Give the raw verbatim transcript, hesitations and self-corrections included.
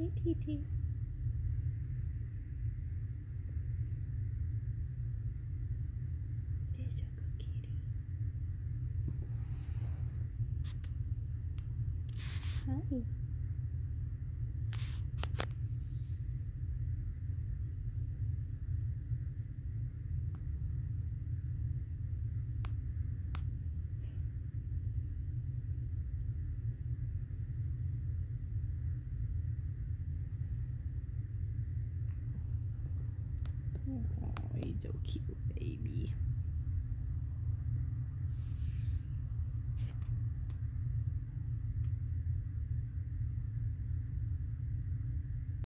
Hey, T T. There's your good kitty. Hi. Oh, you're so cute, baby.